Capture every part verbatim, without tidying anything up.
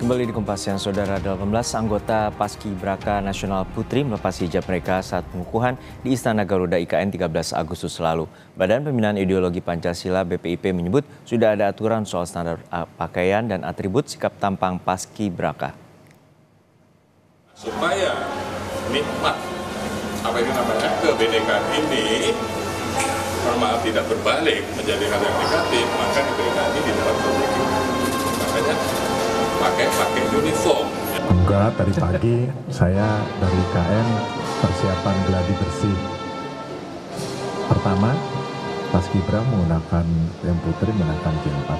Kembali di Kompas Siang, Saudara, delapan belas anggota Paskibraka Nasional Putri melepas hijab mereka saat pengukuhan di Istana Garuda I K N tiga belas Agustus lalu. Badan Pembinaan Ideologi Pancasila B P I P menyebut sudah ada aturan soal standar pakaian dan atribut sikap tampang Paskibraka. Supaya nikmat apa itu namanya kebinekaan ini maaf tidak berbalik menjadi hal yang negatif, maka diberikan ini di dalam strategi. Makanya pakai pakai uniform. Enggak, tadi pagi saya dari I K N persiapan gladi bersih. Pertama, Paskibra menggunakan yang putri menggunakan jilbab.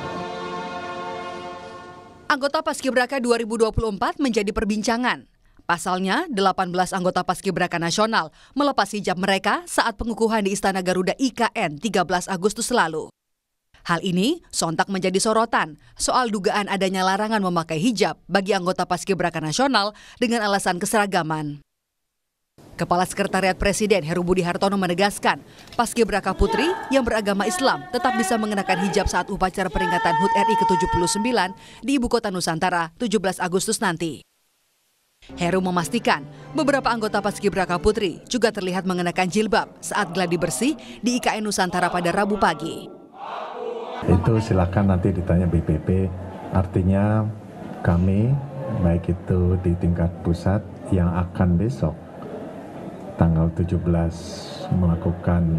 Anggota Paskibraka dua ribu dua puluh empat menjadi perbincangan. Pasalnya, delapan belas anggota Paskibraka Nasional melepas hijab mereka saat pengukuhan di Istana Garuda I K N tiga belas Agustus lalu. Hal ini sontak menjadi sorotan soal dugaan adanya larangan memakai hijab bagi anggota Paskibraka Nasional dengan alasan keseragaman. Kepala Sekretariat Presiden Heru Budi Hartono menegaskan, Paskibraka Putri yang beragama Islam tetap bisa mengenakan hijab saat upacara peringatan H U T R I ke tujuh puluh sembilan di Ibu Kota Nusantara tujuh belas Agustus nanti. Heru memastikan beberapa anggota Paskibraka Putri juga terlihat mengenakan jilbab saat gladi bersih di I K N Nusantara pada Rabu pagi. Itu silakan nanti ditanya B P P, artinya kami baik itu di tingkat pusat yang akan besok tanggal tujuh belas melakukan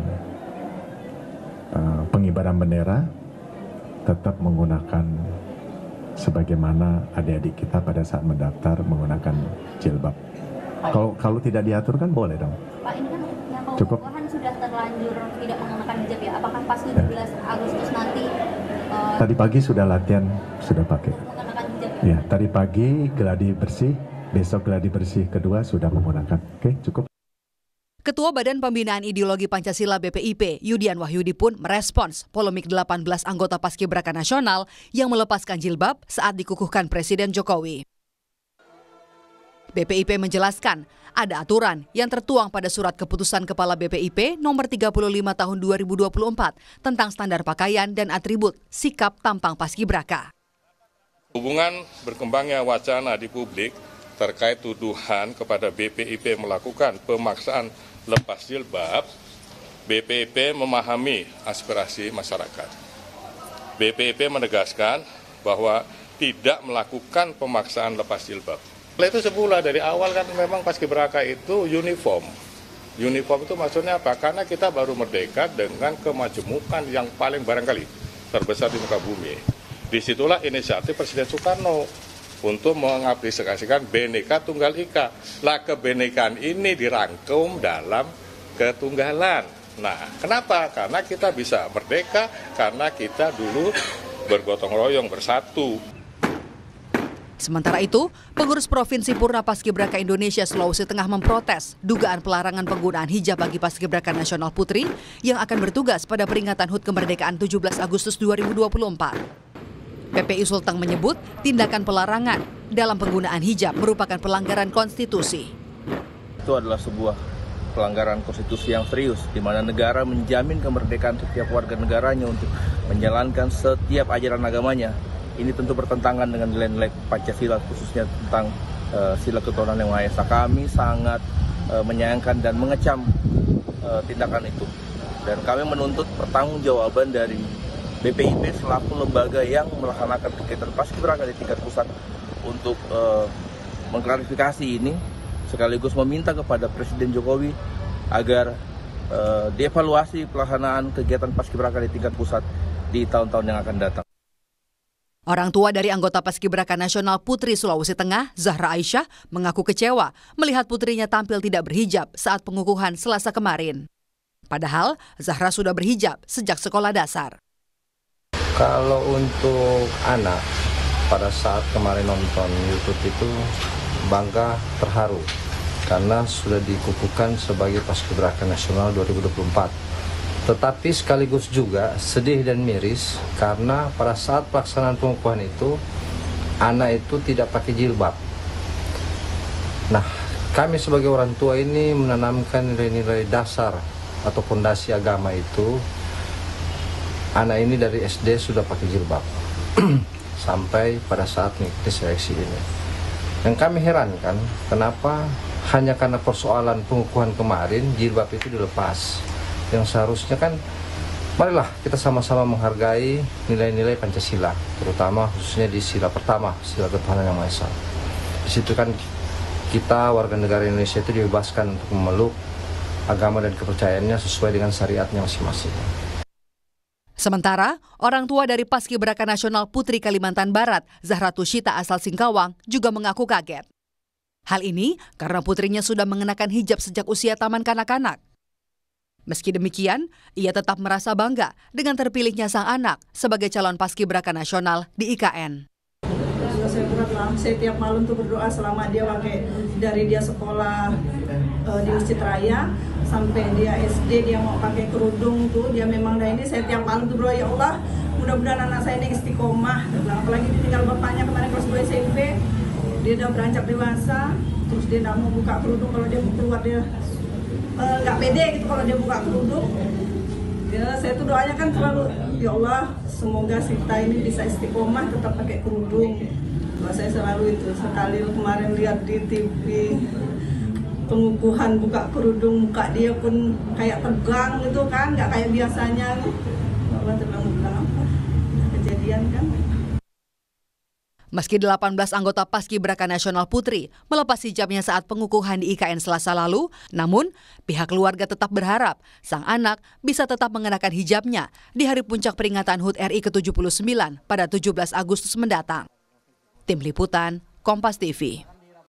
uh, pengibaran bendera tetap menggunakan sebagaimana adik-adik kita pada saat mendaftar menggunakan jilbab. Kalau kalau tidak diatur kan boleh dong. Pak, ini kan yang cukup sudah terlanjur tidak menggunakan hijab ya. Apakah pas tujuh belas Agustus nanti? Uh, tadi pagi sudah latihan, sudah pakai. Menggunakan hijab ya? Ya, tadi pagi gladi bersih, besok gladi bersih kedua sudah menggunakan. Oke, cukup. Ketua Badan Pembinaan Ideologi Pancasila B P I P, Yudian Wahyudi pun merespons polemik delapan belas anggota Paskibraka Nasional yang melepaskan jilbab saat dikukuhkan Presiden Jokowi. B P I P menjelaskan ada aturan yang tertuang pada surat keputusan Kepala B P I P nomor tiga puluh lima tahun dua ribu dua puluh empat tentang standar pakaian dan atribut sikap tampang Paskibraka. Hubungan berkembangnya wacana di publik terkait tuduhan kepada B P I P melakukan pemaksaan lepas jilbab, B P I P memahami aspirasi masyarakat. B P I P menegaskan bahwa tidak melakukan pemaksaan lepas jilbab. Itu semula dari awal kan memang Paskibraka itu uniform. Uniform itu maksudnya apa? Karena kita baru merdeka dengan kemajemukan yang paling barangkali terbesar di muka bumi. Disitulah inisiatif Presiden Soekarno untuk mengaplikasikan Bhinneka Tunggal Ika. Lah kebinekaan ini dirangkum dalam ketunggalan. Nah, kenapa? Karena kita bisa merdeka, karena kita dulu bergotong royong bersatu. Sementara itu, pengurus Provinsi Purna Paskibraka Indonesia Sulawesi Tengah memprotes dugaan pelarangan penggunaan hijab bagi Paskibraka Nasional Putri yang akan bertugas pada peringatan H U T Kemerdekaan tujuh belas Agustus dua ribu dua puluh empat. P P I Sulteng menyebut tindakan pelarangan dalam penggunaan hijab merupakan pelanggaran konstitusi. Itu adalah sebuah pelanggaran konstitusi yang serius, di mana negara menjamin kemerdekaan setiap warga negaranya untuk menjalankan setiap ajaran agamanya. Ini tentu bertentangan dengan nilai-nilai Pancasila, khususnya tentang uh, sila ketuhanan yang Maha Esa. Kami sangat uh, menyayangkan dan mengecam uh, tindakan itu. Dan kami menuntut pertanggungjawaban dari B P I P selaku lembaga yang melaksanakan kegiatan Paskibraka di tingkat pusat untuk uh, mengklarifikasi ini, sekaligus meminta kepada Presiden Jokowi agar uh, dievaluasi pelaksanaan kegiatan Paskibraka di tingkat pusat di tahun-tahun yang akan datang. Orang tua dari anggota Paskibraka Nasional Putri Sulawesi Tengah, Zahra Aisyah, mengaku kecewa melihat putrinya tampil tidak berhijab saat pengukuhan Selasa kemarin. Padahal Zahra sudah berhijab sejak sekolah dasar. Kalau untuk anak, pada saat kemarin nonton YouTube itu bangga, terharu karena sudah dikukuhkan sebagai Paskibraka Nasional dua ribu dua puluh empat. Tetapi sekaligus juga sedih dan miris karena pada saat pelaksanaan pengukuhan itu anak itu tidak pakai jilbab. Nah, kami sebagai orang tua ini menanamkan nilai-nilai dasar atau fondasi agama itu. Anak ini dari S D sudah pakai jilbab. sampai pada saat mengikuti seleksi ini. Yang kami herankan, kenapa hanya karena persoalan pengukuhan kemarin jilbab itu dilepas. Yang seharusnya kan, marilah kita sama-sama menghargai nilai-nilai Pancasila, terutama khususnya di sila pertama, sila ketuhanan yang Maha Esa. Di situ kan kita warga negara Indonesia itu dibebaskan untuk memeluk agama dan kepercayaannya sesuai dengan syariatnya masing-masing. Sementara, orang tua dari Paskibraka Nasional Putri Kalimantan Barat, Zahra Tushita asal Singkawang, juga mengaku kaget. Hal ini karena putrinya sudah mengenakan hijab sejak usia taman kanak-kanak. Meski demikian, ia tetap merasa bangga dengan terpilihnya sang anak sebagai calon Paskibraka Nasional di I K N. Saya berat lah, saya tiap malam tuh berdoa selama dia pakai, dari dia sekolah uh, di Masjid Raya sampai dia S D dia mau pakai kerudung tuh, dia memang dah ini saya tiap malam tuh berdoa, ya Allah mudah-mudahan anak saya ini istiqomah. Apalagi ditinggal bapaknya kemarin kelas dua S M P, dia udah beranjak dewasa, terus dia tidak mau buka kerudung, kalau dia mau keluar dia nggak uh, pede gitu kalau dia buka kerudung. Ya, saya tuh doanya kan selalu, ya Allah semoga kita ini bisa istiqomah tetap pakai kerudung. Doa saya selalu itu. Sekali kemarin lihat di T V pengukuhan buka kerudung, muka dia pun kayak tegang gitu kan, nggak kayak biasanya. Allah terlalu apa kejadian kan. Meski delapan belas anggota Paskibraka Nasional Putri melepas hijabnya saat pengukuhan di I K N Selasa lalu, namun pihak keluarga tetap berharap sang anak bisa tetap mengenakan hijabnya di hari puncak peringatan H U T R I ke tujuh puluh sembilan pada tujuh belas Agustus mendatang. Tim Liputan, Kompas T V.